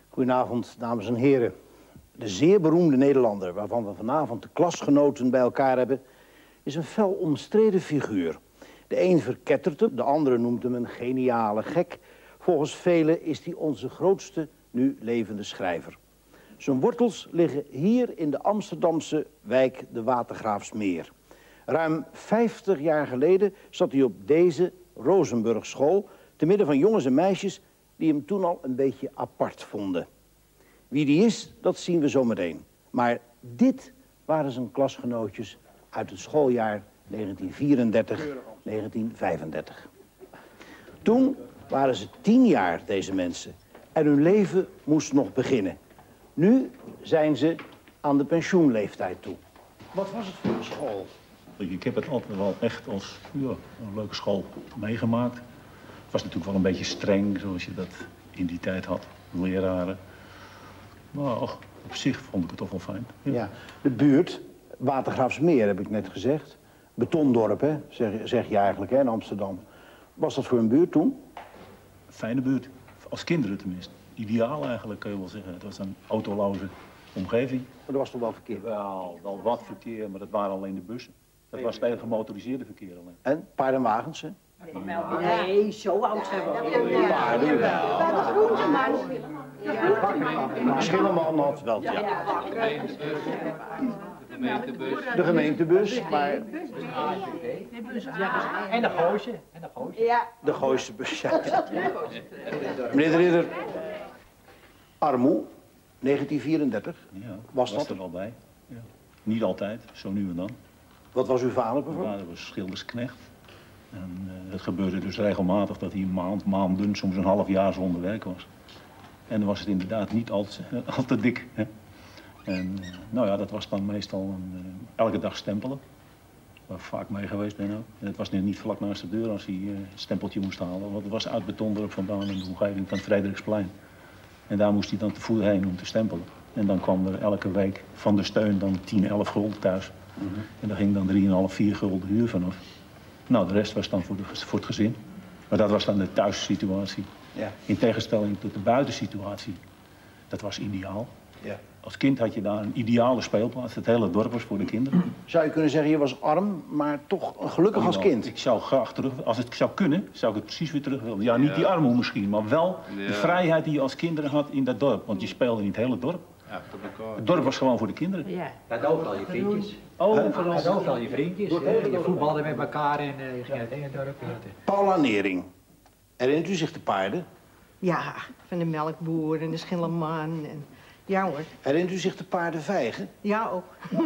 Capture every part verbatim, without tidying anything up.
Goedenavond, dames en heren. De zeer beroemde Nederlander, waarvan we vanavond de klasgenoten bij elkaar hebben, is een fel omstreden figuur. De een verkettert hem, de andere noemt hem een geniale gek. Volgens velen is hij onze grootste nu levende schrijver. Zijn wortels liggen hier in de Amsterdamse wijk de Watergraafsmeer. Ruim vijftig jaar geleden zat hij op deze Rozenburgschool, te midden van jongens en meisjes die hem toen al een beetje apart vonden. Wie die is, dat zien we zo meteen. Maar dit waren zijn klasgenootjes uit het schooljaar negentien vierendertig negentien vijfendertig. Toen waren ze tien jaar, deze mensen. En hun leven moest nog beginnen. Nu zijn ze aan de pensioenleeftijd toe. Wat was het voor een school? Ik heb het altijd wel echt als ja, een leuke school meegemaakt. Het was natuurlijk wel een beetje streng, zoals je dat in die tijd had, leraren. Maar och, op zich vond ik het toch wel fijn. Ja, ja, de buurt, Watergraafsmeer heb ik net gezegd. Betondorp, hè, zeg, zeg je eigenlijk, hè, in Amsterdam. Was dat voor een buurt toen? Fijne buurt, als kinderen tenminste. Ideaal eigenlijk, kun je wel zeggen. Het was een autoloze omgeving. Maar er was toch wel verkeer? Wel, wel wat verkeer, maar dat waren alleen de bussen. Dat was het hele gemotoriseerde verkeer alleen. En paardenwagens, hè? Nee, zo oud zijn we. Paarden wel. Schilleman had wel, ja. De gemeentebus, maar... En de Gooise. En de Gooise. Ja. De Gooise bus, ja. Meneer de Ridder, armoe, negentien vierendertig, Ja, was was dat? er wel bij. Ja. Niet altijd, zo nu en dan. Wat was uw vader Mijn bijvoorbeeld? vader was schildersknecht. En uh, het gebeurde dus regelmatig dat hij een maand, maanden, soms een half jaar zonder werk was. En dan was het inderdaad niet al te, al te dik. Hè? En uh, nou ja, dat was dan meestal een, uh, elke dag stempelen. Waar ik vaak mee geweest ben ook. En het was nu niet vlak naast de deur als hij uh, een stempeltje moest halen. Want het was uit Betondorp vandaan in de omgeving van het Frederiksplein. En daar moest hij dan te voet heen om te stempelen. En dan kwam er elke week van de steun dan tien, elf gulden thuis. Mm-hmm. En daar ging dan drieënhalf, vier gulden huur vanaf. Nou, de rest was dan voor, de, voor het gezin. Maar dat was dan de thuissituatie. Ja. In tegenstelling tot de buitensituatie. Dat was ideaal. Ja. Als kind had je daar een ideale speelplaats. Het hele dorp was voor de kinderen. Zou je kunnen zeggen, je was arm, maar toch gelukkig als kind? Ik zou graag terug, als het zou kunnen, zou ik het precies weer terug willen. Ja, niet die armoede misschien, maar wel de Ja. vrijheid die je als kinderen had in dat dorp. Want je speelde in het hele dorp. Ja, tot elkaar. Het dorp was gewoon voor de kinderen. Ja. Dat ook al je vriendjes. Oh, Dat ook al je vriendjes. eh, Je voetbalde met elkaar en eh, je ging uit het ene dorp naar het andere. Paula Nering, herinnert u zich de paarden? Ja, van de melkboer en de schilleman. En... Ja hoor. Herinnert u zich de paarden vijgen? Ja ook.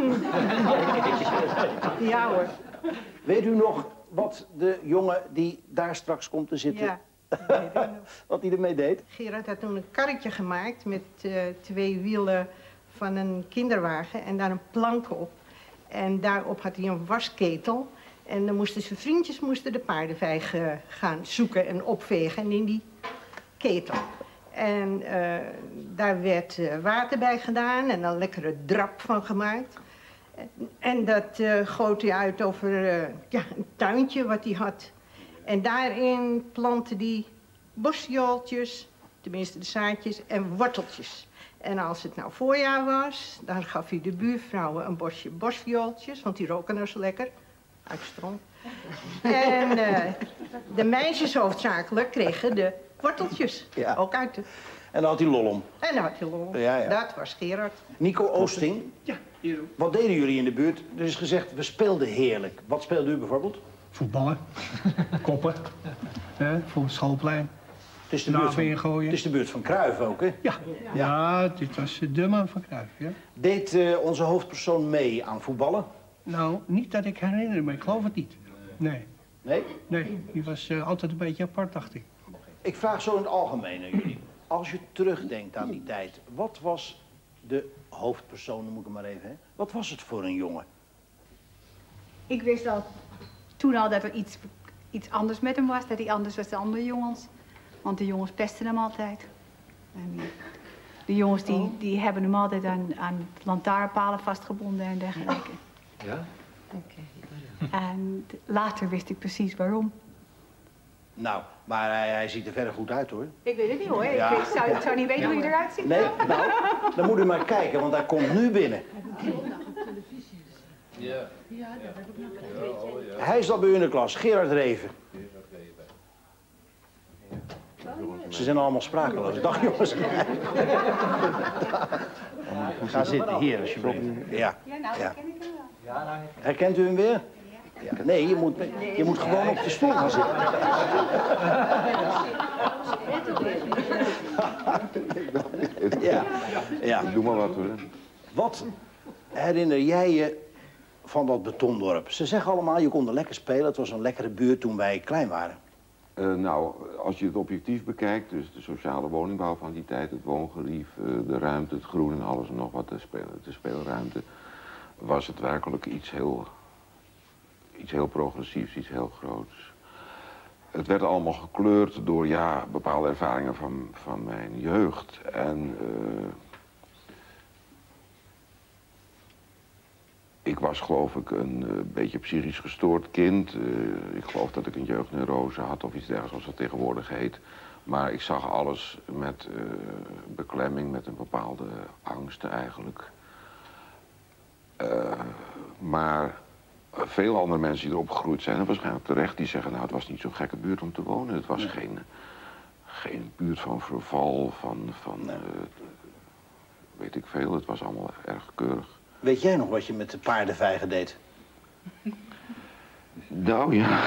Ja hoor. Weet u nog wat de jongen die daar straks komt te zitten, Ja. wat hij ermee deed? Gerard had toen een karretje gemaakt met uh, twee wielen van een kinderwagen en daar een plank op. En daarop had hij een wasketel. En dan moesten zijn vriendjes moesten de paardenvijg uh, gaan zoeken en opvegen in die ketel. En uh, daar werd uh, water bij gedaan en een lekkere drap van gemaakt. En, en dat uh, goot hij uit over uh, ja, een tuintje wat hij had. En daarin plantte hij bosjooltjes, tenminste de zaadjes, en worteltjes. En als het nou voorjaar was, dan gaf hij de buurvrouwen een bosje bosviooltjes, want die roken nou zo lekker. Uit de stront. En uh, de meisjes hoofdzakelijk kregen de worteltjes, Ja. ook uit de... En dan had hij lol om. En dan had je lol. Ja, ja. Dat was Gerard. Nico Oosting, Ja, hier ook. wat deden jullie in de buurt? Er is gezegd, we speelden heerlijk. Wat speelde u bijvoorbeeld? Voetballen, koppen, hè, voor het schoolplein. Het is de buurt Naven van, ingooien. het is de buurt van Cruijff ook, hè? Ja, ja, dit was de man van Cruijff, ja. Deed uh, onze hoofdpersoon mee aan voetballen? Nou, niet dat ik herinner, maar ik geloof het niet. Nee, Nee? nee, die was uh, altijd een beetje apart, dacht ik. Ik vraag zo in het algemeen aan jullie. Als je terugdenkt aan die tijd, wat was de hoofdpersoon, noem ik hem maar even, hè? Wat was het voor een jongen? Ik wist al toen al dat er iets, iets anders met hem was, dat hij anders was dan andere jongens. Want de jongens pesten hem altijd. En de jongens die, die hebben hem altijd aan, aan lantaarnpalen vastgebonden en dergelijke. Ja? En later wist ik precies waarom. Nou, maar hij, hij ziet er verder goed uit, hoor. Ik weet het niet hoor. Ja. Ik weet- zou, ik zou niet weten hoe je eruit ziet. Nee, nou, dan moet u maar kijken, want hij komt nu binnen. Ja. Hij zat bij u in de klas, Gerard Reven. Ze zijn allemaal sprakeloos. Dag, jongens. Ga zitten, hier alsjeblieft. Ja. Ja, nou, Ja. dat ken ik hem wel. Ja, nou, Herkent u hem weer? Ja. Nee, je moet, je moet gewoon op de stoel gaan zitten. Ja. Ja. Doe maar wat hoor. Wat herinner jij je van dat betondorp? Ze zeggen allemaal, je kon er lekker spelen. Het was een lekkere buurt toen wij klein waren. Uh, nou, als je het objectief bekijkt, dus de sociale woningbouw van die tijd, het woongerief, uh, de ruimte, het groen en alles en nog wat, de, speel, de speelruimte, was het werkelijk iets heel, iets heel progressiefs, iets heel groots. Het werd allemaal gekleurd door, ja, bepaalde ervaringen van, van mijn jeugd. En uh, ik was geloof ik een uh, beetje psychisch gestoord kind. Uh, ik geloof dat ik een jeugdneurose had of iets dergelijks, zoals dat tegenwoordig heet. Maar ik zag alles met uh, beklemming, met een bepaalde angst eigenlijk. Uh, maar veel andere mensen die erop gegroeid zijn, en waarschijnlijk terecht, die zeggen, nou, het was niet zo'n gekke buurt om te wonen. Het was nee. geen, geen buurt van verval, van, van nee. uh, weet ik veel. Het was allemaal erg keurig. Weet jij nog wat je met de paardenvijgen deed? Nou ja.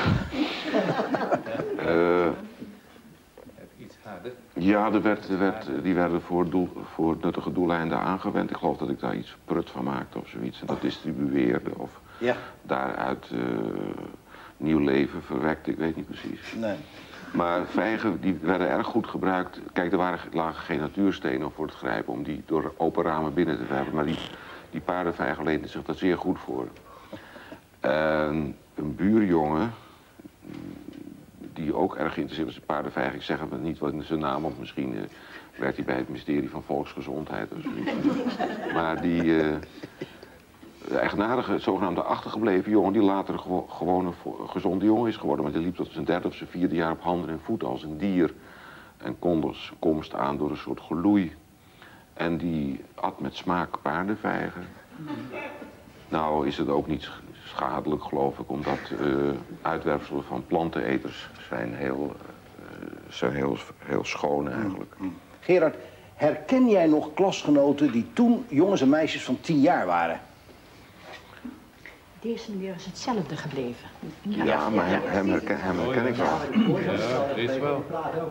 uh, Iets harder. Ja, er werd, er werd, die werden voor, doel, voor nuttige doeleinden aangewend. Ik geloof dat ik daar iets prut van maakte of zoiets. En dat distribueerde of ja. daaruit uh, nieuw leven verwekte. Ik weet niet precies. Nee. Maar vijgen die werden erg goed gebruikt. Kijk, er waren, lagen geen natuurstenen voor het grijpen om die door open ramen binnen te werpen. Maar die, die paardenvijgen leenden zich daar zeer goed voor. En een buurjongen, die ook erg geïnteresseerd was in paardenvijgen. Ik zeg hem niet wat in zijn naam, want misschien uh, werd hij bij het ministerie van Volksgezondheid of zoiets. Maar die uh, de eigenaardige, zogenaamde achtergebleven jongen, die later gewo gewoon een gezonde jongen is geworden. Maar die liep tot zijn derde of zijn vierde jaar op handen en voeten als een dier. En kon dus komst aan door een soort geloei. En die at met smaak paardenvijgen. Nou is het ook niet schadelijk, geloof ik, omdat uh, uitwerpselen van planteneters zijn heel, uh, zijn heel, heel schoon eigenlijk. Gerard, herken jij nog klasgenoten die toen jongens en meisjes van tien jaar waren? Deze meneer is hetzelfde gebleven. Ja, ja maar hem, hem, herken, hem herken ik wel. Ja, is wel.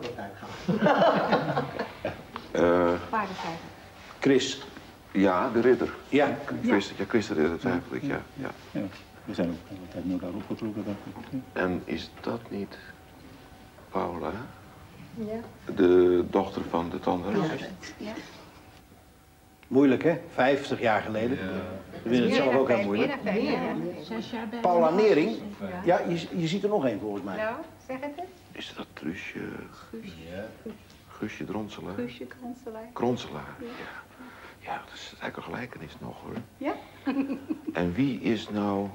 Uh, Paardenvijgen. Chris. Ja, de ridder. Ja. Chris, ja, Chris de ridder, twijfel ik, ja. ja. Ja, we zijn ook altijd naar daar opgetrokken, dacht ik. En is dat niet Paula? Ja. De dochter van de tandarts? Ja. Ja. Moeilijk, hè? Vijftig jaar geleden. Ja. We vinden het zelf ook heel moeilijk. Meer dan vijf, ja. Zes jaar bij Paula de- Nering. Ja, je, je ziet er nog één volgens mij. Nou, zeg het eens. Is dat Truusje, Ja. Guusje Dronselaar? Guusje Kronselaar. Kronselaar, ja. Ja, dat is eigenlijk een gelijkenis nog, hoor. Ja? En wie is nou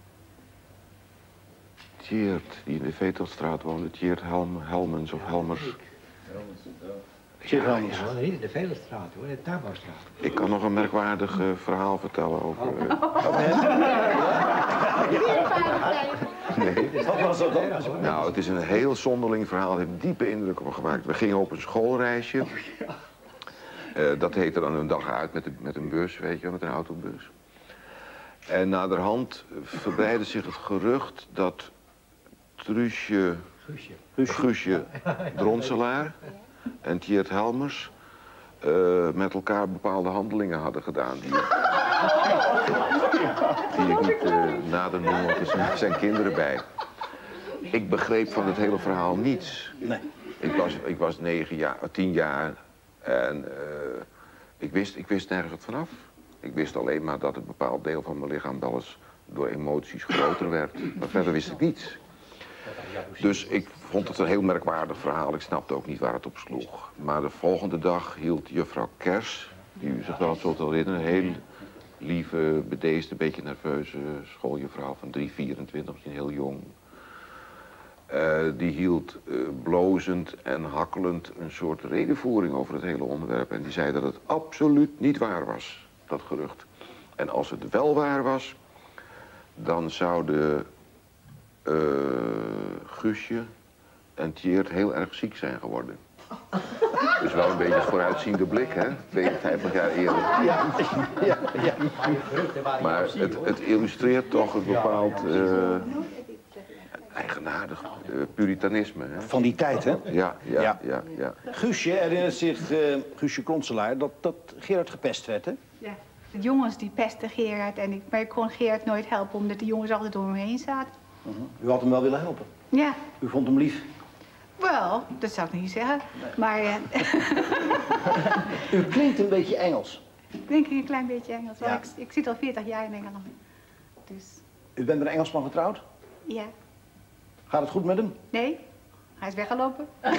Tjeerd, die in de Vetelstraat woonde? Tjeerd Helm, Helmens of Helmers? Tjeerd Helmers. Ja, niet in de Velenstraat hoor, in de Tuinbouwstraat. Ik kan nog een merkwaardig uh, verhaal vertellen over... Uh... Nee. Wat was dat dan? Nou, het is een heel zonderling verhaal. Het heeft diepe indruk op me gemaakt. We gingen op een schoolreisje. Uh, dat heette dan een dag uit met, de, met een bus, weet je, met een autobus. En naderhand verbreidde zich het gerucht dat Truusje, Guusje. Guusje Dronselaar en Tjeerd Helmers uh, met elkaar bepaalde handelingen hadden gedaan. Die, die ik niet uh, nader noem, want er zijn, zijn kinderen bij. Ik begreep van het hele verhaal niets. Nee. Ik was, ik was negen jaar, tien jaar en uh, ik, wist, ik wist nergens wat vanaf. Ik wist alleen maar dat een bepaald deel van mijn lichaam wel eens door emoties groter werd. Maar verder wist ik niets. Dus ik vond het een heel merkwaardig verhaal. Ik snapte ook niet waar het op sloeg. Maar de volgende dag hield juffrouw Kers, die u zich wel zult herinneren, een heel lieve, bedeesde, beetje nerveuze schooljuffrouw van drie, vierentwintig, misschien heel jong. Uh, die hield uh, blozend en hakkelend een soort redenvoering over het hele onderwerp. En die zei dat het absoluut niet waar was, dat gerucht. En als het wel waar was, dan zouden uh, Guusje en Tjeerd heel erg ziek zijn geworden. Dus wel een beetje vooruitziende blik, hè? tweeënvijftig jaar eerder. Ja, ja, ja. Maar het, het illustreert toch een bepaald uh, eigenaardig uh, puritanisme. Hè? Van die tijd, hè? Ja, ja, ja. ja, ja. Guusje herinnert zich, uh, Guusje Kronselaar, dat, dat Gerard gepest werd, hè? Ja, de jongens die pesten Gerard en ik, maar ik kon Gerard nooit helpen omdat de jongens altijd door hem heen zaten. Uh-huh. U had hem wel willen helpen? Ja. U vond hem lief? Wel, dat zou ik niet zeggen, nee. maar... Uh... U klinkt een beetje Engels. Ik denk een klein beetje Engels, ja. ik, ik zit al veertig jaar in Engeland. Dus... U bent met een Engelsman getrouwd? Ja. Gaat het goed met hem? Nee, hij is weggelopen. Het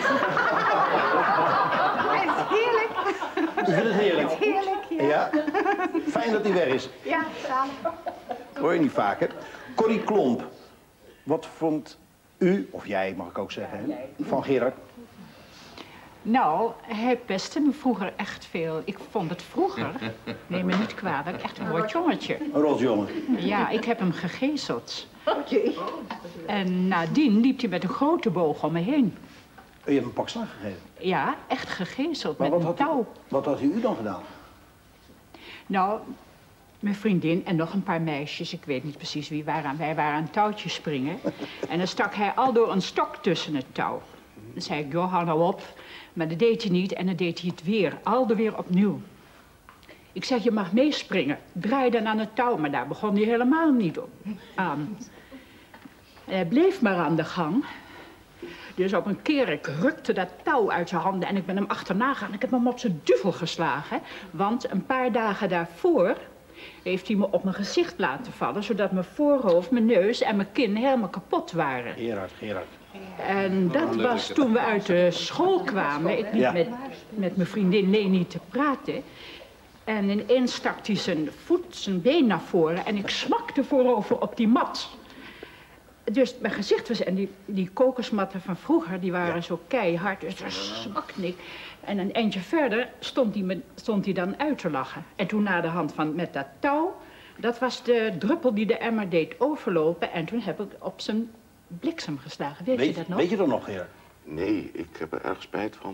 is heerlijk. U vindt het heerlijk? Het is heerlijk, ja. Ja? Fijn dat hij weg is. Ja, zalig. Dat hoor je niet vaak, hè? Corrie Klomp, wat vond u, of jij mag ik ook zeggen, hè, van Gerard? Nou, hij pestte me vroeger echt veel. Ik vond het vroeger, neem me niet kwalijk, echt een rot jongetje. Een rot jongen? Ja, ik heb hem gegezeld. En nadien liep hij met een grote boog om me heen. U hebt een pak slag gegeven? Ja, echt gegezeld, maar met wat een touw. U, wat had u dan gedaan? Nou, mijn vriendin en nog een paar meisjes, ik weet niet precies wie waren, wij waren aan een touwtje springen. En dan stak hij al door een stok tussen het touw. Dan zei ik, joh, hou nou op. Maar dat deed hij niet en dan deed hij het weer, al de weer opnieuw. Ik zeg, je mag meespringen. Draai dan aan het touw, maar daar begon hij helemaal niet op aan. En hij bleef maar aan de gang. Dus op een keer, ik rukte dat touw uit zijn handen en ik ben hem achterna gegaan. Ik heb hem op zijn duvel geslagen, want een paar dagen daarvoor heeft hij me op mijn gezicht laten vallen, zodat mijn voorhoofd, mijn neus en mijn kin helemaal kapot waren. Gerard, Gerard. En dat was toen we uit de school kwamen. Ik liep ja. met, met mijn vriendin Leni te praten. En ineens stak hij zijn voet, zijn been naar voren en ik smakte voorover op die mat. Dus mijn gezicht was... En die, die kokosmatten van vroeger, die waren ja. zo keihard, dus daar smakte ik. En een eindje verder stond hij, me, stond hij dan uit te lachen. En toen na de hand van met dat touw, dat was de druppel die de emmer deed overlopen. En toen heb ik op zijn bliksem geslagen. Weet, weet je dat nog? Weet je dat nog, Gerard? Nee, ik heb er erg spijt van.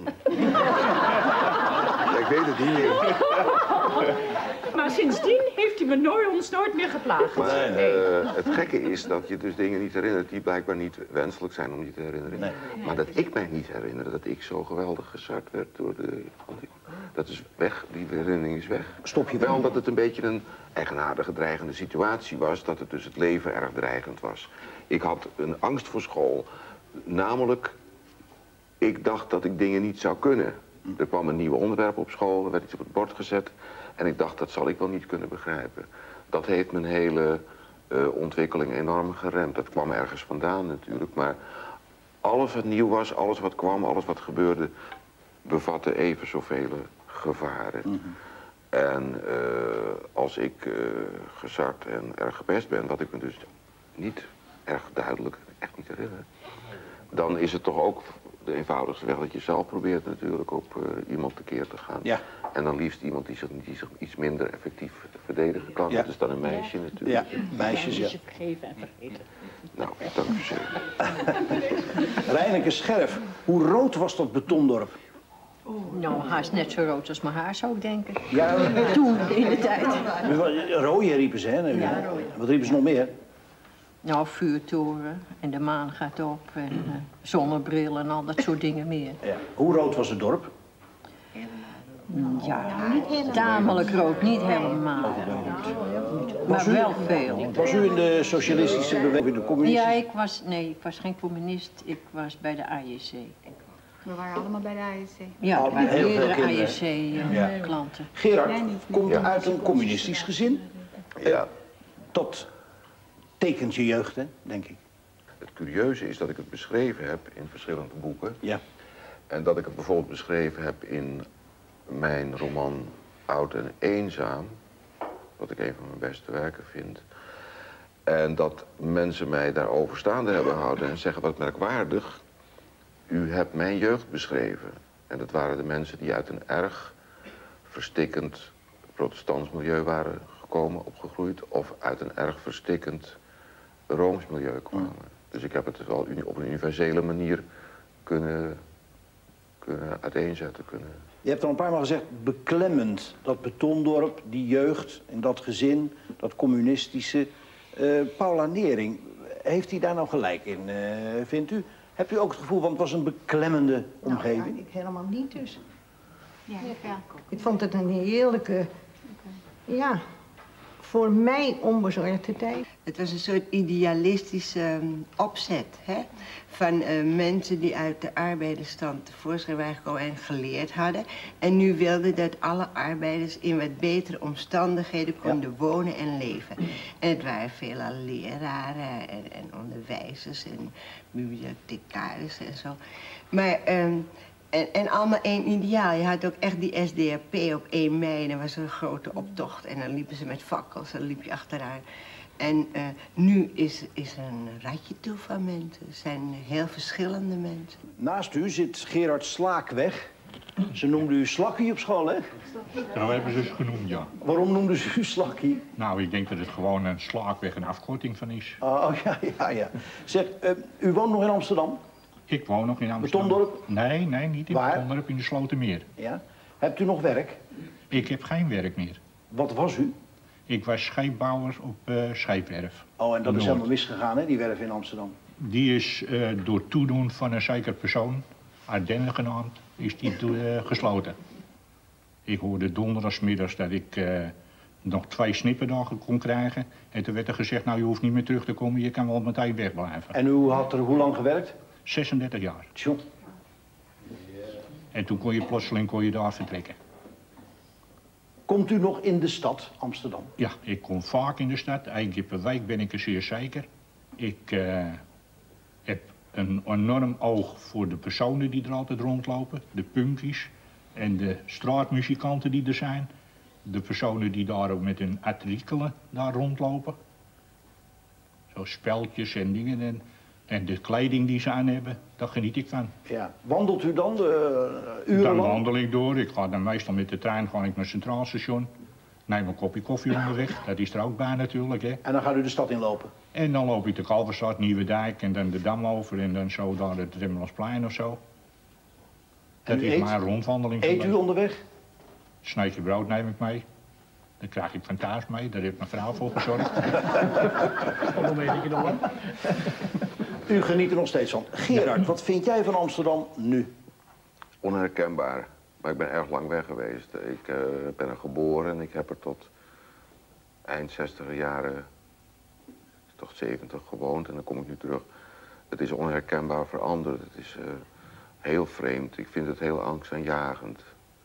Ik weet het niet meer. Maar sindsdien heeft hij me nooit, ons nooit meer geplaagd. Maar uh, het gekke is dat je dus dingen niet herinnert die blijkbaar niet wenselijk zijn om je te herinneren. Nee. Maar dat ik mij niet herinner dat ik zo geweldig gezard werd door de... Dat is weg, die herinnering is weg. Stop je wel dat het een beetje een eigenaardige, dreigende situatie was. Dat het dus het leven erg dreigend was. Ik had een angst voor school. Namelijk, ik dacht dat ik dingen niet zou kunnen. Er kwam een nieuw onderwerp op school, er werd iets op het bord gezet. En ik dacht, dat zal ik wel niet kunnen begrijpen. Dat heeft mijn hele uh, ontwikkeling enorm geremd. Dat kwam ergens vandaan natuurlijk, maar alles wat nieuw was, alles wat kwam, alles wat gebeurde, bevatte even zoveel gevaren. Mm-hmm. En uh, als ik uh, gezakt en erg gepest ben, wat ik me dus niet erg duidelijk, echt niet herinner, dan is het toch ook de eenvoudigste weg dat je zelf probeert natuurlijk op uh, iemand tekeer te gaan. Ja. En dan liefst iemand die zich, die zich iets minder effectief verdedigen kan. Ja. Dat is dan een meisje natuurlijk. Ja, meisjes, ja. Vergeven en vergeten. Nou, dank u zeer. Reineke Scherf, hoe rood was dat betondorp? Oh, nou, haast net zo rood als mijn haar, zou ik denken. Ja, toen, in de tijd. Rooie riepen ze, hè? Ja, rooie. Wat riepen ze nog meer? Nou, vuurtoren en de maan gaat op en uh, zonnebril en al dat soort dingen meer. Ja. Hoe rood was het dorp? Ja, tamelijk rood, niet helemaal. Maar wel veel. Was u in de socialistische beweging, de communistische? Ja, ik was, nee, ik was geen communist, ik was bij de A J C. We waren allemaal bij de A J C. Ja, oh, bij meerdere A J ja. C-klanten. Uh, Gerard, komt ja. uit een communistisch gezin? Ja. Tot tekent je jeugd, hè, denk ik. Het curieuze is dat ik het beschreven heb in verschillende boeken. Ja. En dat ik het bijvoorbeeld beschreven heb in mijn roman Oud en Eenzaam, wat ik een van mijn beste werken vind. En dat mensen mij daarover staande hebben gehouden en zeggen, wat merkwaardig, u hebt mijn jeugd beschreven. En dat waren de mensen die uit een erg verstikkend protestants milieu waren gekomen, opgegroeid, of uit een erg verstikkend Rooms milieu kwamen. Mm. Dus ik heb het wel op een universele manier kunnen, kunnen uiteenzetten. Kunnen. Je hebt al een paar maal gezegd, beklemmend, dat Betondorp, die jeugd en dat gezin, dat communistische. Uh, Paula Nering, heeft hij daar nou gelijk in, uh, vindt u? Hebt u ook het gevoel, want het was een beklemmende omgeving? Nou, ja, ik helemaal niet dus. Ja, ja. Ik vond het een heerlijke, ja, voor mij onbezorgde tijd. Het was een soort idealistische um, opzet, hè? Van uh, mensen die uit de arbeidersstand tevoorschijn waren gekomen en geleerd hadden. En nu wilden dat alle arbeiders in wat betere omstandigheden konden ja. wonen en leven. En het waren veelal leraren en, en onderwijzers en bibliothecarissen en zo. Maar, um, en, en allemaal één ideaal. Je had ook echt die S D A P op één mei en er was een grote optocht. En dan liepen ze met fakkels en dan liep je achteraan. En uh, nu is, is er een ratje toe van mensen. Het zijn heel verschillende mensen. Naast u zit Gerard Slaakweg. Ze noemden u Slakkie op school, hè? Nou, hebben ze het genoemd, ja. Waarom noemden ze u Slakkie? Nou, ik denk dat het gewoon een Slaakweg een afkorting van is. Oh, ja, ja, ja. Zeg, uh, u woont nog in Amsterdam? Ik woon nog in Amsterdam. Betondorp? Nee, nee, niet in Waar? Betondorp, in de Slotermeer. Ja. Hebt u nog werk? Ik heb geen werk meer. Wat was u? Ik was scheepbouwer op uh, scheepwerf. Oh, en dat is helemaal misgegaan, hè, die werf in Amsterdam? Die is uh, door toedoen van een zeker persoon, Ardennen genaamd, is die uh, gesloten. Ik hoorde donderdagsmiddags dat ik uh, nog twee snipperdagen kon krijgen. En toen werd er gezegd, nou, je hoeft niet meer terug te komen, je kan wel meteen wegblijven. En u had er hoe lang gewerkt? zesendertig jaar. Tjoh. En toen kon je plotseling kon je daar vertrekken. Komt u nog in de stad, Amsterdam? Ja, ik kom vaak in de stad. Eén keer per week ben ik er zeer zeker. Ik uh, heb een enorm oog voor de personen die er altijd rondlopen. De punkies en de straatmuzikanten die er zijn. De personen die daar ook met hun artikelen daar rondlopen. Zo speltjes en dingen. En, en de kleding die ze aan hebben, daar geniet ik van. Ja. Wandelt u dan de uh, urenlang? Dan wandel ik door. Ik ga dan meestal met de trein ga ik naar het Centraal Station. Neem een kopje koffie onderweg. Dat is er ook bij natuurlijk, hè. En dan gaat u de stad inlopen? En dan loop ik de Kalverstraat, Nieuwedijk en dan de Dam over en dan zo daar het Remmelsplein of zo. Dat is maar een rondwandeling. Eet u onderweg? Sneetje brood neem ik mee. Dat krijg ik van thuis mee. Daar heeft mijn vrouw voor gezorgd. U geniet er nog steeds van. Gerard, wat vind jij van Amsterdam nu? Onherkenbaar. Maar ik ben erg lang weg geweest. Ik uh, ben er geboren en ik heb er tot eind zestiger jaren, toch zeventig gewoond en dan kom ik nu terug. Het is onherkenbaar veranderd. Het is uh, heel vreemd. Ik vind het heel angstaanjagend.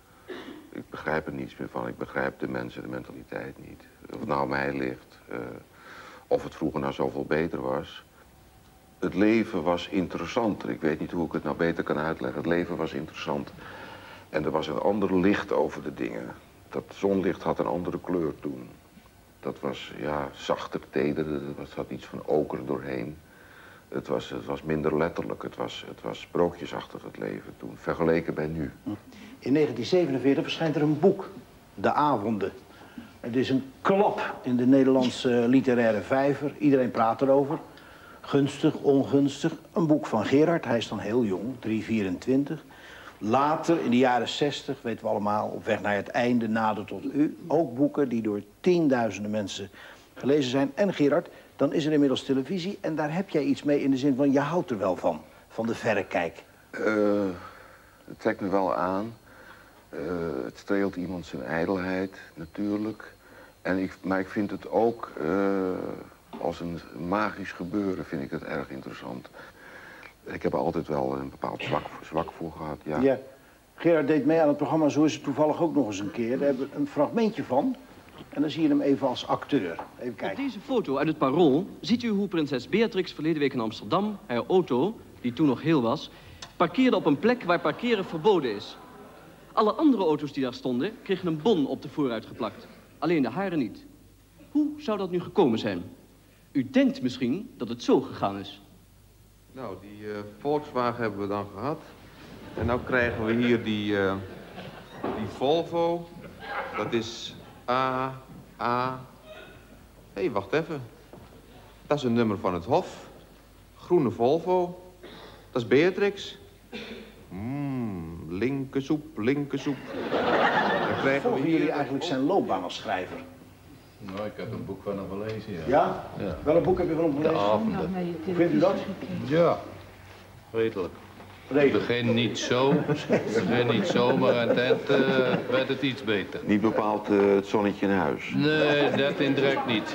Ik begrijp er niets meer van. Ik begrijp de mensen, de mentaliteit niet. Of het nou aan mij ligt. Uh, of het vroeger nou zoveel beter was. Het leven was interessanter. Ik weet niet hoe ik het nou beter kan uitleggen. Het leven was interessant. En er was een ander licht over de dingen. Dat zonlicht had een andere kleur toen. Dat was, ja, zachter, tederder. Er zat iets van oker doorheen. Het was, het was minder letterlijk. Het was, het was sprookjesachtig, het leven toen. Vergeleken bij nu. In negentien zevenenveertig verschijnt er een boek. De Avonden. Het is een klap in de Nederlandse literaire vijver. Iedereen praat erover. Gunstig, ongunstig. Een boek van Gerard. Hij is dan heel jong, drie vierentwintig. Later, in de jaren zestig, weten we allemaal, op weg naar het einde, nader tot u. Ook boeken die door tienduizenden mensen gelezen zijn. En Gerard, dan is er inmiddels televisie en daar heb jij iets mee in de zin van, je houdt er wel van, van de verrekijk. Uh, het trekt me wel aan. Uh, het streelt iemand zijn ijdelheid, natuurlijk. En ik, maar ik vind het ook, uh, als een magisch gebeuren, vind ik het erg interessant. Ik heb er altijd wel een bepaald zwak, zwak voor gehad, ja. ja. Gerard deed mee aan het programma Zo is het toevallig ook nog eens een keer. Daar hebben we een fragmentje van. En dan zie je hem even als acteur. Even kijken. Op deze foto uit het Parool ziet u hoe prinses Beatrix verleden week in Amsterdam haar auto, die toen nog heel was, parkeerde op een plek waar parkeren verboden is. Alle andere auto's die daar stonden kregen een bon op de voorruit geplakt. Alleen de hare niet. Hoe zou dat nu gekomen zijn? U denkt misschien dat het zo gegaan is. Nou, die uh, Volkswagen hebben we dan gehad. En nu krijgen we hier die, uh, die Volvo. Dat is A, A. Hé, hey, wacht even. Dat is een nummer van het Hof. Groene Volvo. Dat is Beatrix. Mmm, linkersoep, linkersoep. Dan krijgen Volgen we hier... jullie eigenlijk zijn loopbaan als schrijver? Nou, ik heb een boek van hem gelezen, ja. Ja? Ja. Welk boek heb je van hem gelezen? De avonden. Hoe vindt u dat? Ja, redelijk. Het begin niet zo, het begin niet zo, maar aan het eind uh, werd het iets beter. Niet bepaald uh, het zonnetje in huis. Nee, dat indirect niet.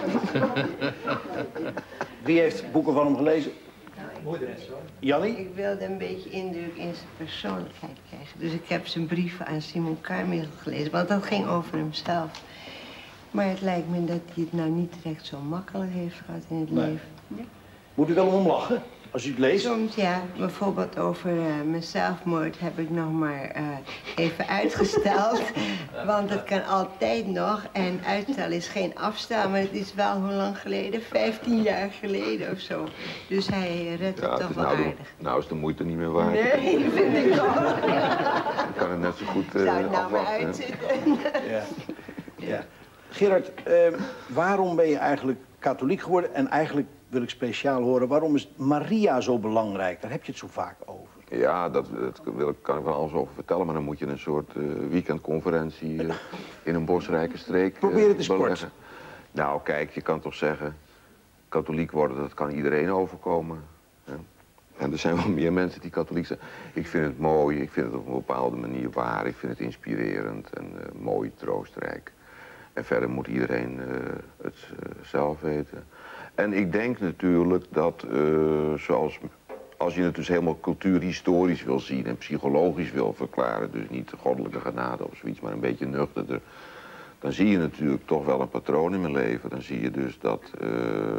Wie heeft boeken van hem gelezen? Moeder en zo. Jannie? Ik wilde een beetje indruk in zijn persoonlijkheid krijgen. Dus ik heb zijn brieven aan Simon Carmichael gelezen, want dat ging over hemzelf. Maar het lijkt me dat hij het nou niet direct zo makkelijk heeft gehad in het Nee. leven. Ja. Moet u wel om lachen als u het leest? Soms ja, bijvoorbeeld over uh, mijn zelfmoord heb ik nog maar uh, even uitgesteld. Want het kan altijd nog. En uitstel is geen afstel, maar het is wel hoe lang geleden? vijftien jaar geleden of zo. Dus hij redt het Ja, toch het is wel nou, de, aardig. nou is de moeite niet meer waard. Nee, dat vind ik ook. Dan kan het net zo goed uh, Zou het nou maar afwachten. uitzitten? Ja. Ja. Gerard, eh, waarom ben je eigenlijk katholiek geworden? En eigenlijk wil ik speciaal horen, waarom is Maria zo belangrijk? Daar heb je het zo vaak over. Ja, dat, dat wil, ik- kan ik wel alles over vertellen, maar dan moet je een soort uh, weekendconferentie uh, in een bosrijke streek uh, Probeer het eens kort. beleggen. Nou, kijk, je kan toch zeggen, katholiek worden, dat kan iedereen overkomen. Hè? En er zijn wel meer mensen die katholiek zijn. Ik vind het mooi, ik vind het op een bepaalde manier waar, ik vind het inspirerend en uh, mooi, troostrijk. En verder moet iedereen uh, het uh, zelf weten. En ik denk natuurlijk dat, uh, zoals, als je het dus helemaal cultuurhistorisch wil zien en psychologisch wil verklaren, dus niet de goddelijke genade of zoiets, maar een beetje nuchterder, dan zie je natuurlijk toch wel een patroon in mijn leven. Dan zie je dus dat, uh,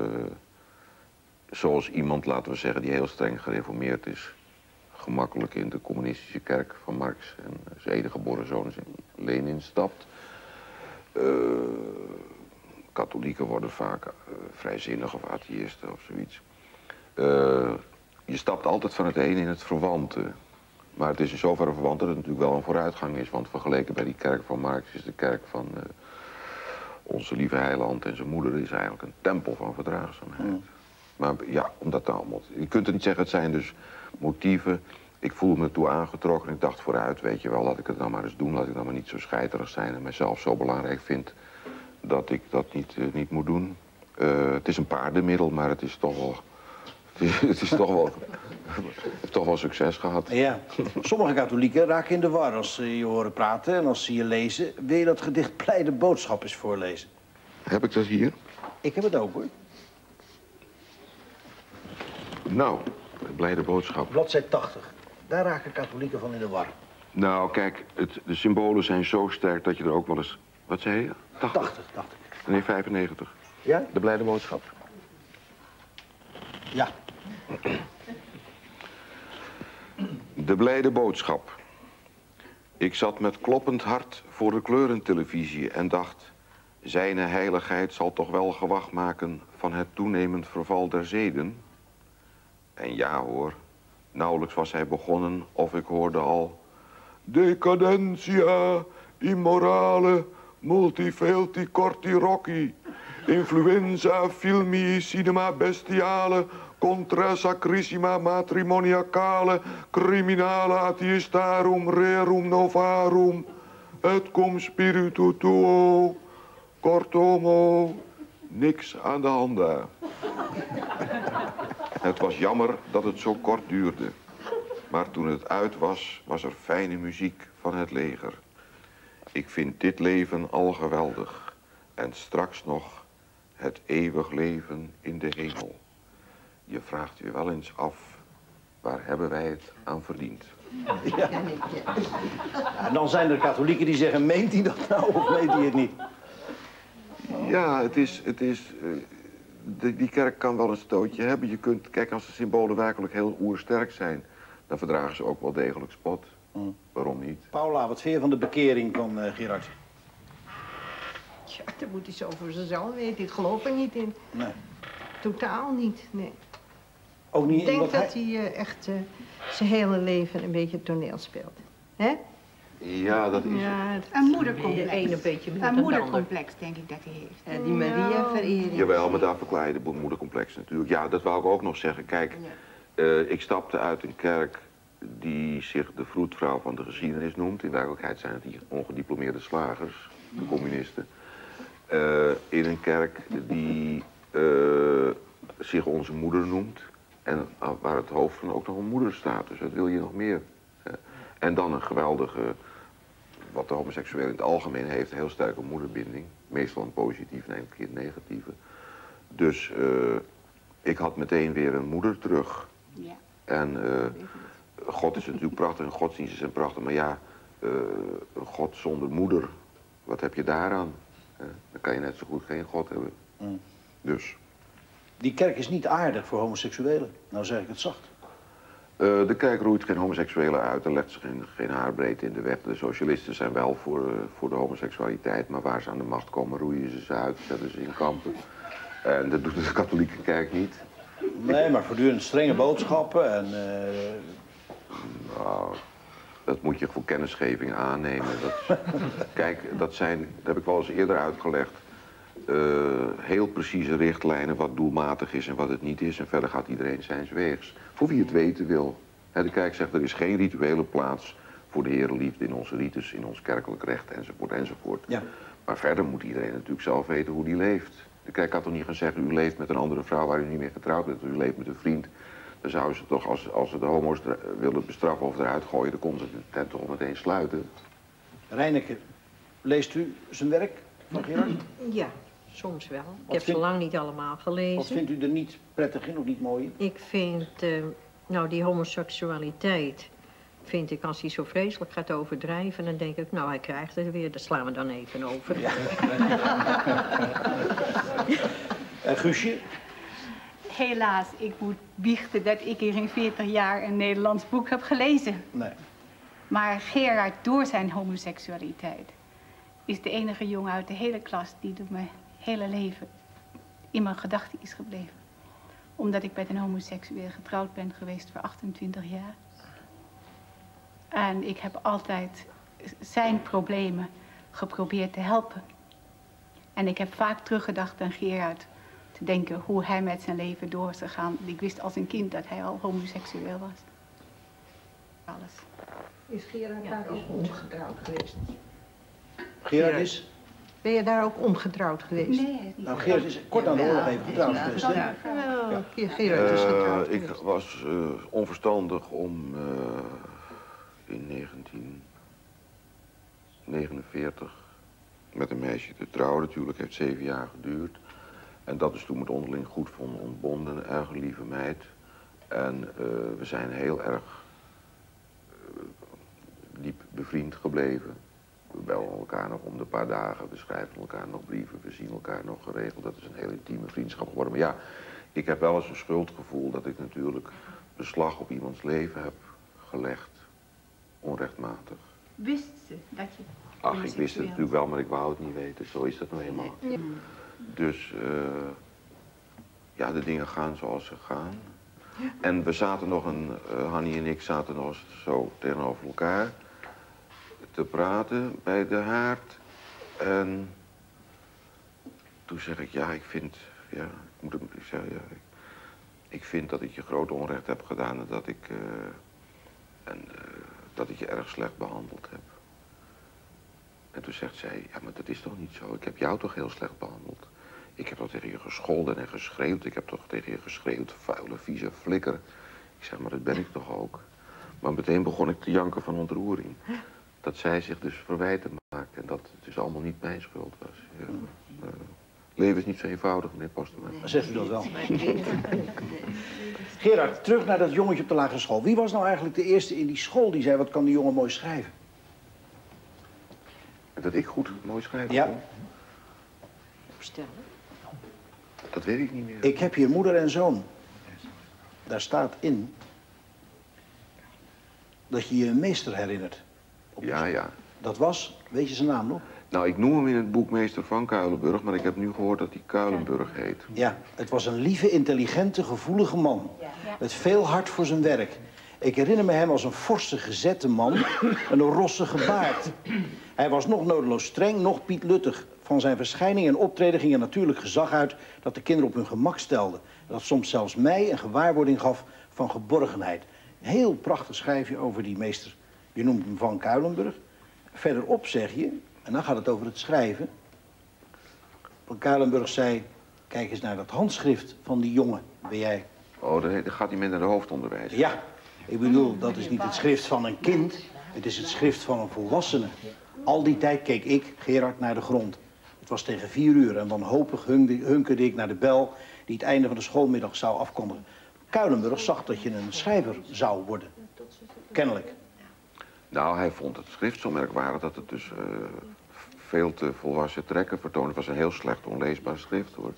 zoals iemand, laten we zeggen, die heel streng gereformeerd is, gemakkelijk in de communistische kerk van Marx en zijn edengeboren zoon Lenin stapt. Uh, katholieken worden vaak uh, vrijzinnig of atheïsten of zoiets. Uh, je stapt altijd van het een in het verwante. Maar het is in zoverre verwant dat het natuurlijk wel een vooruitgang is. Want vergeleken bij die kerk van Marx is de kerk van uh, onze lieve heiland en zijn moeder is eigenlijk een tempel van verdraagzaamheid. Mm. Maar ja, omdat dat allemaal... Je kunt het niet zeggen, het zijn dus motieven. Ik voelde me toe aangetrokken en ik dacht vooruit, weet je wel, laat ik het nou maar eens doen. Laat ik nou maar niet zo scheiterig zijn en mezelf zo belangrijk vind dat ik dat niet, uh, niet moet doen. Uh, het is een paardenmiddel, maar het is toch wel... Het is, het is toch wel... heeft toch wel succes gehad. Ja, sommige katholieken raken in de war als ze je horen praten en als ze je lezen. Wil je dat gedicht Blijde Boodschap eens voorlezen? Heb ik dat hier? Ik heb het ook, hoor. Nou, Blijde Boodschap. Bladzijde tachtig. Daar raken katholieken van in de war. Nou, kijk, het, de symbolen zijn zo sterk dat je er ook wel eens... Wat zei je? tachtig? tachtig, dacht ik. Nee, vijfennegentig. Ja? De Blijde Boodschap. Ja. De Blijde Boodschap. Ik zat met kloppend hart voor de kleurentelevisie en dacht... Zijne heiligheid zal toch wel gewacht maken van het toenemend verval der zeden? En ja hoor, nauwelijks was hij begonnen of ik hoorde al... Decadentia, immorale, multifelti corti rocci... Influenza, filmi, cinema bestiale... Contra sacrissima matrimoniacale, criminale atheistarum rerum novarum, et cum spiritu tuo, kortomo, niks aan de hand daar. Het was jammer dat het zo kort duurde, maar toen het uit was, was er fijne muziek van het leger. Ik vind dit leven al geweldig en straks nog het eeuwig leven in de hemel. Je vraagt je wel eens af, waar hebben wij het aan verdiend? Ja. En dan zijn er katholieken die zeggen, meent hij dat nou of meent hij het niet? Ja, het is... Het is uh, de, die kerk kan wel een stootje hebben. Je kunt, kijk, als de symbolen werkelijk heel oersterk zijn... dan verdragen ze ook wel degelijk spot. Mm. Waarom niet? Paula, wat vind je van de bekering van uh, Gerard? Ja, dat moet hij zo voor zichzelf weten. Ik geloof er niet in. Nee. totaal niet, nee. Ook niet Ik denk wat dat hij... hij uh, echt uh, zijn hele leven een beetje toneel speelt. Hè? Ja, dat is ja, het. Een moedercomplex. De ene beetje meer Een dan moedercomplex, denk ik dat hij heeft. Ja, die Maria-verering. Jawel, maar daar verklaar je de moedercomplex natuurlijk. Ja, dat wou ik ook nog zeggen. Kijk, uh, ik stapte uit een kerk die zich de vroedvrouw van de geschiedenis noemt. In werkelijkheid zijn het die ongediplomeerde slagers, de communisten. Uh, in een kerk die uh, zich onze moeder noemt. En uh, waar het hoofd van ook nog een moeder staat. Dus wat wil je nog meer? Uh, en dan een geweldige, wat de homoseksueel in het algemeen heeft, een heel sterke moederbinding. Meestal een positieve en enkele keer een negatieve. Dus uh, ik had meteen weer een moeder terug. Ja. En uh, God is natuurlijk prachtig en godsdiensten zijn prachtig. Maar ja, uh, een God zonder moeder, wat heb je daaraan? Uh, dan kan je net zo goed geen God hebben. Mm. Dus. Die kerk is niet aardig voor homoseksuelen. Nou zeg ik het zacht. Uh, de kerk roeit geen homoseksuelen uit. Er legt zich geen, geen haarbreedte in de weg. De socialisten zijn wel voor, uh, voor de homoseksualiteit. Maar waar ze aan de macht komen, roeien ze ze uit. Zetten ze in kampen. En dat doet de katholieke kerk niet. Nee, maar voortdurend strenge boodschappen en... Uh... Nou, dat moet je voor kennisgeving aannemen. Dat, kijk, dat zijn, dat heb ik wel eens eerder uitgelegd, uh, heel precieze richtlijnen wat doelmatig is en wat het niet is. En verder gaat iedereen zijns weegs. Voor wie het weten wil. He, de kerk zegt, er is geen rituele plaats voor de herenliefde in onze rites, in ons kerkelijk recht, enzovoort, enzovoort. Ja. Maar verder moet iedereen natuurlijk zelf weten hoe die leeft. De kerk kan toch niet gaan zeggen, u leeft met een andere vrouw waar u niet meer getrouwd bent, u leeft met een vriend. Dan zouden ze toch, als, als ze de homo's wilden bestraffen of eruit gooien, dan konden ze de tent toch meteen sluiten. Reineke, leest u zijn werk van Gerard? Ja, soms wel. Ik Wat heb vind... ze lang niet allemaal gelezen. Wat vindt u er niet prettig in of niet mooi in? Ik vind, uh, nou die homoseksualiteit, vind ik als hij zo vreselijk gaat overdrijven, dan denk ik, nou hij krijgt het weer, daar slaan we dan even over. Ja. En Guusje? Helaas, ik moet biechten dat ik hier in veertig jaar een Nederlands boek heb gelezen. Nee. Maar Gerard, door zijn homoseksualiteit, is de enige jongen uit de hele klas die door mijn hele leven in mijn gedachten is gebleven. Omdat ik met een homoseksueel getrouwd ben geweest voor achtentwintig jaar. En ik heb altijd zijn problemen geprobeerd te helpen. En ik heb vaak teruggedacht aan Gerard. Te denken hoe hij met zijn leven door is gegaan. Ik wist als een kind dat hij al homoseksueel was. Alles. Is Gerard ja, daar ook omgetrouwd geweest? Gerard is? Ben je daar ook omgetrouwd geweest? Nee. Nou, Gerard is kort na de oorlog even getrouwd geweest, hè? Ja, ja. Gerard is getrouwd uh, Ik was uh, onverstandig om uh, in negentien negenenveertig met een meisje te trouwen. Natuurlijk heeft zeven jaar geduurd. En dat is toen met onderling goed vonden ontbonden, een erg lieve meid. En uh, we zijn heel erg uh, diep bevriend gebleven. We bellen elkaar nog om de paar dagen, we schrijven elkaar nog brieven, we zien elkaar nog geregeld. Dat is een heel intieme vriendschap geworden. Maar ja, ik heb wel eens een schuldgevoel dat ik natuurlijk beslag op iemands leven heb gelegd. Onrechtmatig. Wist ze dat je... Ach, ik wist het natuurlijk wel, maar ik wou het niet weten. Zo is dat nou eenmaal. Ja. Dus uh, ja, de dingen gaan zoals ze gaan. Ja. En we zaten nog, een, uh, Hannie en ik zaten nog eens zo tegenover elkaar te praten bij de haard. En toen zeg ik, ja, ik vind, ja, ik moet hem, ik zeg, ja, ik, ik vind dat ik je groot onrecht heb gedaan en dat ik, uh, en, uh, dat ik je erg slecht behandeld heb. En toen zegt zij, ja, maar dat is toch niet zo? Ik heb jou toch heel slecht behandeld? Ik heb toch tegen je gescholden en geschreeuwd? Ik heb toch tegen je geschreeuwd, vuile, vieze flikker? Ik zeg, maar dat ben ik toch ook? Maar meteen begon ik te janken van ontroering. Dat zij zich dus verwijten maakt en dat het dus allemaal niet mijn schuld was. Ja. Uh, leven is niet zo eenvoudig, meneer Postema. Dan zegt u dat wel. Gerard, terug naar dat jongetje op de lagere school. Wie was nou eigenlijk de eerste in die school die zei, wat kan die jongen mooi schrijven? Dat ik goed mooi schrijven ja. kon? Opstellen. Dat weet ik niet meer. Ik heb hier moeder en zoon. Daar staat in dat je je een meester herinnert. Ja, ja. Dat was, weet je zijn naam nog? Nou, ik noem hem in het boek meester van Kuilenburg, maar ik heb nu gehoord dat hij Kuilenburg heet. Ja, het was een lieve, intelligente, gevoelige man. Met veel hart voor zijn werk. Ik herinner me hem als een forse, gezette man en een rossige baard. Hij was nog nodeloos streng, nog pietluttig. Van zijn verschijning en optreden ging er natuurlijk gezag uit dat de kinderen op hun gemak stelden. Dat soms zelfs mij een gewaarwording gaf van geborgenheid. Een heel prachtig schrijfje over die meester. Je noemt hem Van Kuilenburg. Verderop zeg je, en dan gaat het over het schrijven. Van Kuilenburg zei, kijk eens naar dat handschrift van die jongen, ben jij. Oh, dan gaat hij met naar de hoofdonderwijzer. Ja, ik bedoel, dat is niet het schrift van een kind. Het is het schrift van een volwassene. Al die tijd keek ik, Gerard, naar de grond. Het was tegen vier uur en wanhopig hunkerde ik naar de bel die het einde van de schoolmiddag zou afkondigen. Kuilenburg zag dat je een schrijver zou worden. Kennelijk. Nou, hij vond het schrift zo merkwaardig dat het dus uh, veel te volwassen trekken vertoonde. Het was een heel slecht onleesbaar schrift, hoor.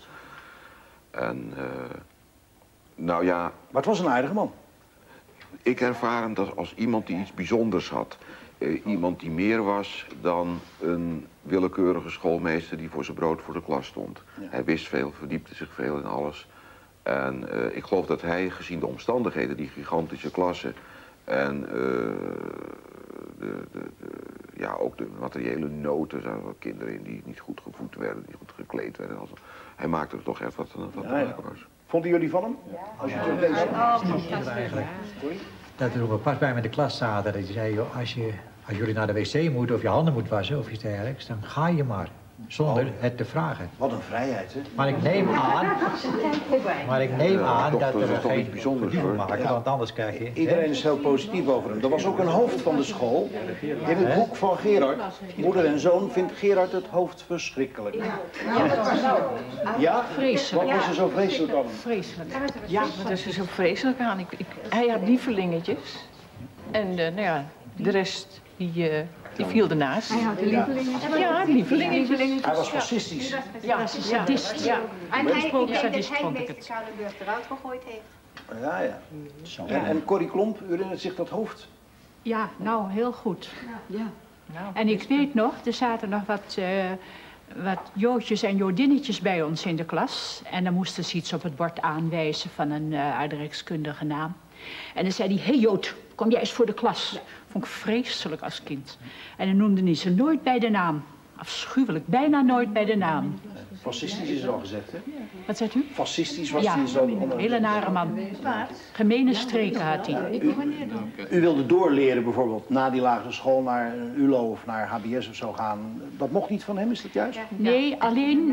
En, uh, nou ja... Maar het was een aardige man. Ik ervaar hem als, als iemand die iets bijzonders had. Uh, iemand die meer was dan een willekeurige schoolmeester die voor zijn brood voor de klas stond. Ja. Hij wist veel, verdiepte zich veel in alles. En uh, ik geloof dat hij, gezien de omstandigheden, die gigantische klassen en uh, de, de, de, ja, ook de materiële noten, er zaten kinderen in die niet goed gevoed werden, die goed gekleed werden. Hij maakte er toch echt wat, wat te maken was. Vonden jullie van hem? Ja. Als je het terug leest. Oh, eigenlijk. Dat we pas bij met de klas zaten, dat hij zei, joh, als, je, als jullie naar de wc moeten of je handen moet wassen of iets dergelijks, dan ga je maar. Zonder oh. het te vragen. Wat een vrijheid, hè? Maar ik neem aan, maar ik neem aan ja, dat toch, er dat geen bijzonders voor maken, ja. Want anders krijg je... Iedereen is heel positief over hem. Er was ook een hoofd van de school. In het boek van Gerard, moeder en zoon, vindt Gerard het hoofd verschrikkelijk. Ja? Ja? Vreselijk. Wat was er zo vreselijk aan hem? Vreselijk. Ja, wat is er zo vreselijk aan? Ik, ik, hij had lievelingetjes. En uh, nou ja, de rest, die... Uh, Die viel ernaast. Hij had de lievelingetjes. Ja, lievelingetjes. Hij was fascistisch. Ja, sadist, ja. En hij, ik denk sadist, dat hij vond ik meester het. Kuilenburg eruit gegooid heeft. Ja, ja. En, en Corrie Klomp, u herinnert zich dat hoofd? Ja, nou, heel goed. Ja. Nou, en ik weet nog, er zaten nog wat, uh, wat Joodjes en Jodinnetjes bij ons in de klas. En dan moesten ze iets op het bord aanwijzen van een uh, aardrijkskundige naam. En dan zei hij, hé hey Jood, kom jij eens voor de klas. Ja. Vond ik vreselijk als kind. En dan noemde hij ze nooit bij de naam. Afschuwelijk, bijna nooit bij de naam. Fascistisch is er al gezegd, hè? Wat zegt u? Fascistisch was ja, hij zo. een hele nare man. Gemene streken had hij. U, u wilde doorleren bijvoorbeeld, na die lagere school naar een U L O of naar H B S of zo gaan. Dat mocht niet van hem, is dat juist? Nee, alleen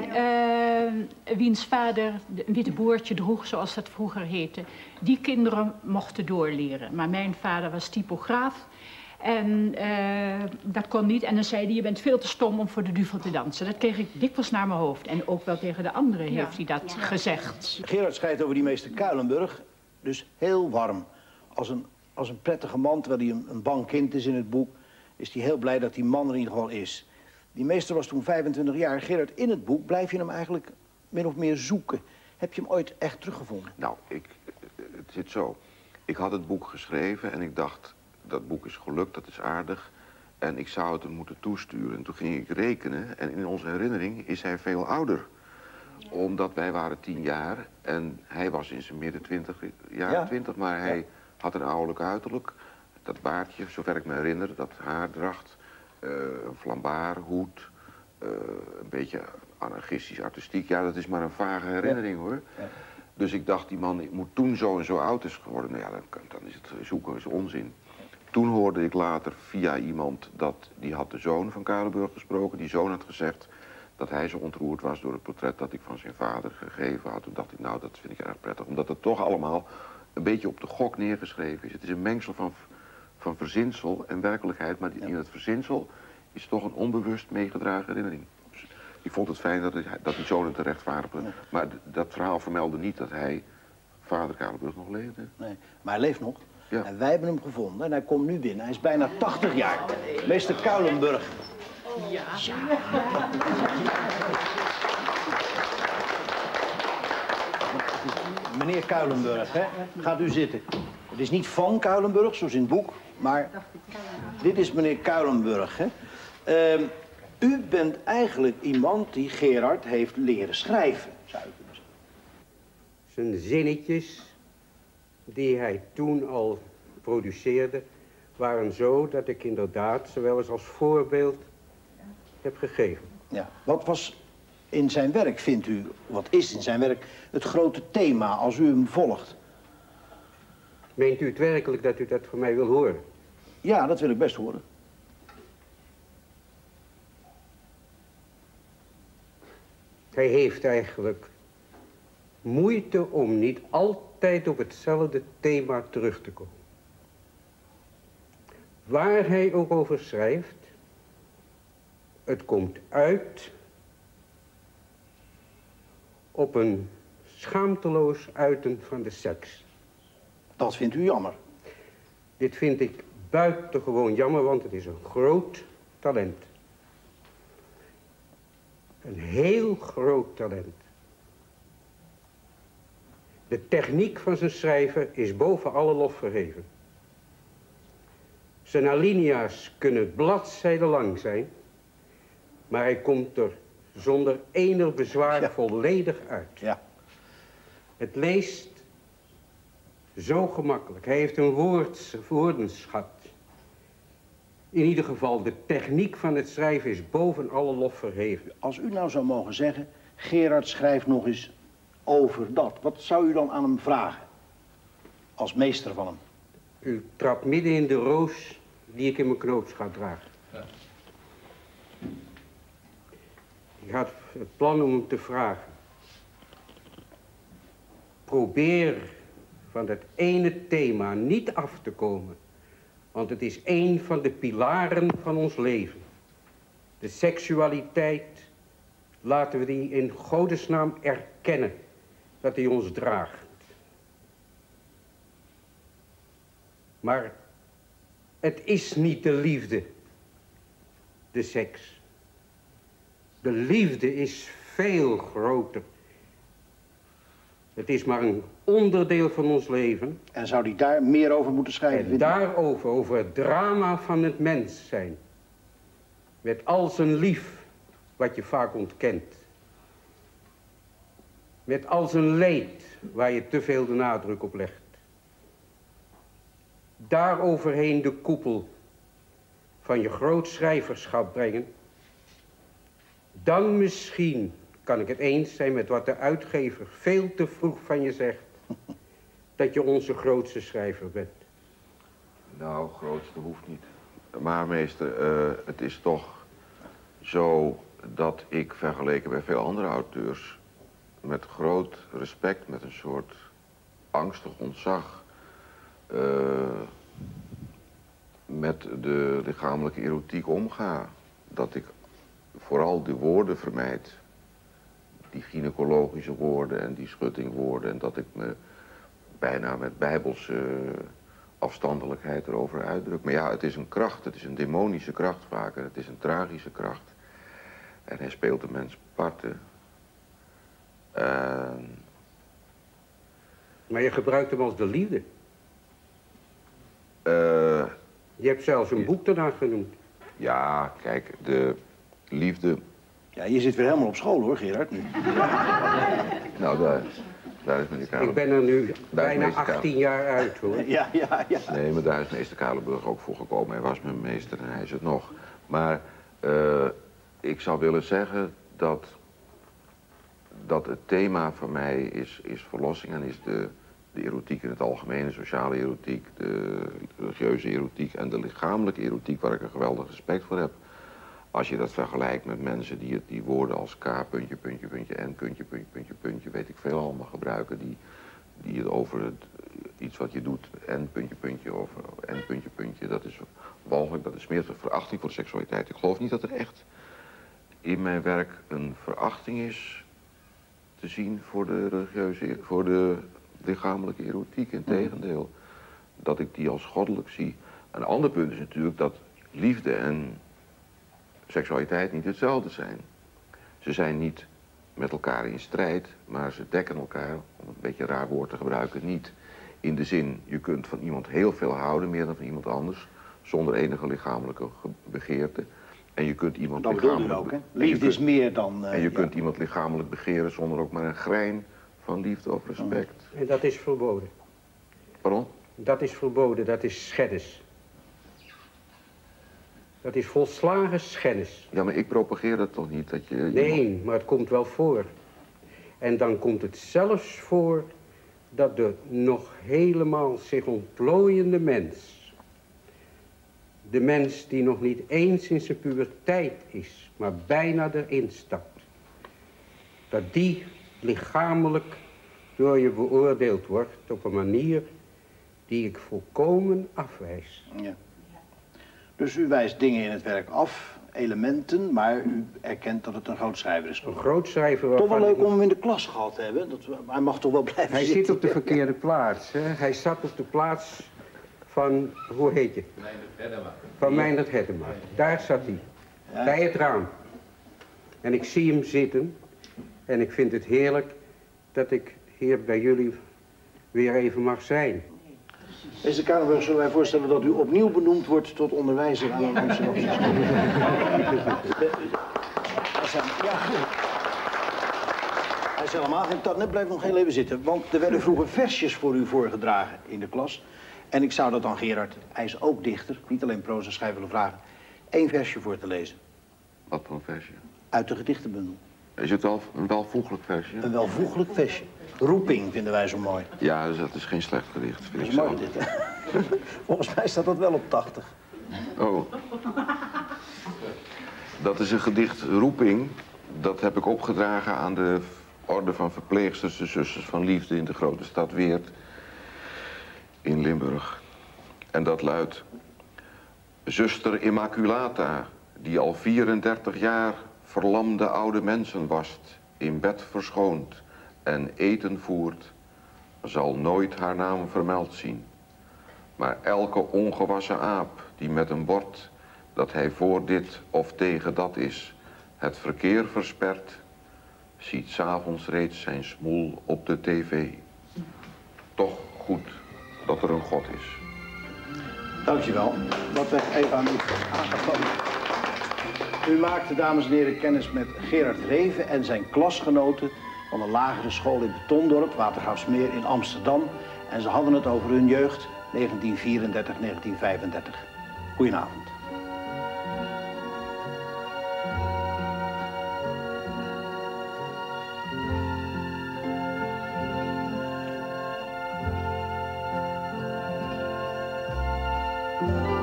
uh, wiens vader een witte boordje droeg, zoals dat vroeger heette. Die kinderen mochten doorleren. Maar mijn vader was typograaf. En uh, dat kon niet. En dan zei hij, je bent veel te stom om voor de duvel te dansen. Dat kreeg ik dikwijls naar mijn hoofd. En ook wel tegen de anderen ja. heeft hij dat ja. gezegd. Gerard schrijft over die meester Kuilenburg. Dus heel warm. Als een, als een prettige man, terwijl hij een, een bang kind is in het boek, is hij heel blij dat die man er in ieder geval is. Die meester was toen vijfentwintig jaar. Gerard, in het boek blijf je hem eigenlijk min of meer zoeken. Heb je hem ooit echt teruggevonden? Nou, ik, het zit zo. Ik had het boek geschreven en ik dacht, dat boek is gelukt, dat is aardig. En ik zou het hem moeten toesturen. En toen ging ik rekenen en in onze herinnering is hij veel ouder. Omdat wij waren tien jaar en hij was in zijn midden twintig, jaren ja. twintig, maar hij ja. had een ouderlijk uiterlijk. Dat baardje, zover ik me herinner, dat haardracht, uh, een flambard, hoed, uh, een beetje anarchistisch, artistiek. Ja, dat is maar een vage herinnering, hoor. Ja. Dus ik dacht, die man moet toen zo en zo oud is geworden. Nou ja, dan, dan is het zoeken is onzin. Toen hoorde ik later via iemand dat, die had de zoon van Kuilenburg gesproken. Die zoon had gezegd dat hij zo ontroerd was door het portret dat ik van zijn vader gegeven had. Toen dacht ik, nou, dat vind ik erg prettig. Omdat het toch allemaal een beetje op de gok neergeschreven is. Het is een mengsel van, van verzinsel en werkelijkheid. Maar in het verzinsel is toch een onbewust meegedragen herinnering. Dus ik vond het fijn dat, het, dat die zoon het terecht vaardigde. Ja. Maar dat verhaal vermeldde niet dat hij, vader Kuilenburg, nog leefde. Nee, maar hij leeft nog. Ja. En wij hebben hem gevonden en hij komt nu binnen. Hij is bijna tachtig jaar. Meester Kuilenburg. Ja. ja. Meneer Kuilenburg, hè? Gaat u zitten. Het is niet van Kuilenburg, zoals in het boek, maar dit is meneer Kuilenburg, hè? Uh, U bent eigenlijk iemand die Gerard heeft leren schrijven, zou je kunnen zeggen. Zijn zinnetjes die hij toen al produceerde, waren zo dat ik inderdaad ze wel eens als voorbeeld heb gegeven. Ja. Wat was in zijn werk, vindt u, wat is in zijn werk het grote thema als u hem volgt? Meent u het werkelijk dat u dat van mij wil horen? Ja, dat wil ik best horen. Hij heeft eigenlijk moeite om niet altijd op hetzelfde thema terug te komen. Waar hij ook over schrijft, het komt uit op een schaamteloos uiten van de seks. Dat vindt u jammer? Dit vind ik buitengewoon jammer, want het is een groot talent. Een heel groot talent. De techniek van zijn schrijven is boven alle lof verheven. Zijn alinea's kunnen bladzijden lang zijn, maar hij komt er zonder enig bezwaar ja. volledig uit. Ja. Het leest zo gemakkelijk. Hij heeft een woords, woordenschat. In ieder geval, de techniek van het schrijven is boven alle lof verheven. Als u nou zou mogen zeggen, Gerard schrijft nog eens over dat. Wat zou u dan aan hem vragen? Als meester van hem. U trapt midden in de roos die ik in mijn knoopsgat draag. Ja. Ik had het plan om hem te vragen. Probeer van dat ene thema niet af te komen. Want het is een van de pilaren van ons leven. De seksualiteit, laten we die in godesnaam erkennen dat die ons draagt. Maar het is niet de liefde, de seks. De liefde is veel groter. Het is maar een onderdeel van ons leven. En zou die daar meer over moeten schrijven? En daarover, over het drama van het mens zijn. Met al zijn lief, wat je vaak ontkent. Met al zijn leed, waar je te veel de nadruk op legt. Daaroverheen de koepel van je groot schrijverschap brengen. Dan misschien kan ik het eens zijn met wat de uitgever veel te vroeg van je zegt. Dat je onze grootste schrijver bent. Nou, grootste hoeft niet. Maar meester, uh, het is toch zo dat ik vergeleken bij veel andere auteurs met groot respect, met een soort angstig ontzag, uh, met de lichamelijke erotiek omga. Dat ik vooral de woorden vermijd. Die gynaecologische woorden en die schuttingwoorden. En dat ik me bijna met bijbelse afstandelijkheid erover uitdruk. Maar ja, het is een kracht. Het is een demonische kracht vaak. En het is een tragische kracht. En hij speelt de mens parten. Uh... Maar je gebruikt hem als de liefde. Uh... Je hebt zelfs een boek daarna genoemd. Ja, kijk, de liefde... Ja, je zit weer helemaal op school hoor, Gerard. Nu. Nou, daar, daar is meneer Kalenburg. Ik ben er nu bijna achttien jaar uit hoor. Ja, ja, ja. Nee, maar daar is meester Kalenburg ook voor gekomen. Hij was mijn meester en hij is het nog. Maar uh, ik zou willen zeggen dat, dat het thema van mij is, is verlossing en is de, de erotiek in het algemeen, de sociale erotiek, de religieuze erotiek en de lichamelijke erotiek, waar ik een geweldig respect voor heb. Als je dat vergelijkt met mensen die, het, die woorden als K, puntje, puntje, puntje, en puntje, puntje, puntje, puntje, weet ik veel allemaal gebruiken, die, die het over het, iets wat je doet, en puntje, puntje, of en puntje, puntje, dat is walgelijk, dat is meer verachting voor de seksualiteit. Ik geloof niet dat er echt in mijn werk een verachting is te zien voor de religieuze, voor de lichamelijke erotiek, integendeel. Dat ik die als goddelijk zie. Een ander punt is natuurlijk dat liefde en seksualiteit niet hetzelfde zijn. Ze zijn niet met elkaar in strijd, maar ze dekken elkaar, om een beetje een raar woord te gebruiken, niet. In de zin, je kunt van iemand heel veel houden, meer dan van iemand anders, zonder enige lichamelijke begeerte. En je kunt iemand Dat bedoelde u lichamelijk... ook, hè? Liefde is meer dan... Uh, en je ja. kunt iemand lichamelijk begeren zonder ook maar een grein van liefde of respect. En dat is verboden. Pardon? Dat is verboden, dat is schennis. Dat is volslagen schennis. Ja, maar ik propageer dat toch niet, dat je... Nee, iemand... maar het komt wel voor. En dan komt het zelfs voor dat de nog helemaal zich ontplooiende mens... de mens die nog niet eens in zijn puberteit is, maar bijna erin stapt... dat die lichamelijk door je beoordeeld wordt op een manier die ik volkomen afwijs. Ja. Dus u wijst dingen in het werk af, elementen, maar u erkent dat het een groot schrijver is. Een groot schrijver... Toch wel leuk om hem in de klas gehad te hebben. Dat, hij mag toch wel blijven Hij zitten. zit op de verkeerde plaats. Hè? Hij zat op de plaats van, hoe heet je? Meindert Hedema. Van Meindert Hedema. Daar zat hij. Ja. Bij het raam. En ik zie hem zitten. En ik vind het heerlijk dat ik hier bij jullie weer even mag zijn. Meester Kranenburg, zullen wij voorstellen dat u opnieuw benoemd wordt tot onderwijzer aan een Amsterdamse school? Ja. Hij is helemaal geen tat, net blijft nog heel even zitten. Want er werden vroeger versjes voor u voorgedragen in de klas. En ik zou dat dan Gerard, hij is ook dichter, niet alleen proza schrijven vragen, één versje voor te lezen. Wat voor een versje? Uit de gedichtenbundel. Is het wel een welvoeglijk versje? Een welvoeglijk versje. Roeping vinden wij zo mooi. Ja, dus dat is geen slecht gedicht, vind Dat ik is mooi zo. dit, hè? Volgens mij staat dat wel op tachtig. Oh. Dat is een gedicht Roeping. Dat heb ik opgedragen aan de orde van verpleegsters, de zusters van liefde in de grote stad Weert in Limburg. En dat luidt: Zuster Immaculata, die al vierendertig jaar verlamde oude mensen wast, in bed verschoont en eten voert, zal nooit haar naam vermeld zien. Maar elke ongewassen aap die met een bord, dat hij voor dit of tegen dat is, het verkeer verspert, ziet 's avonds reeds zijn smoel op de tv. Toch goed dat er een God is. Dankjewel. Wat werd even aan u aangeboden. U maakte, dames en heren, kennis met Gerard Reven en zijn klasgenoten van de lagere school in Betondorp, Watergraafsmeer in Amsterdam. En ze hadden het over hun jeugd, negentien vierendertig, negentien vijfendertig. Goedenavond. Thank you.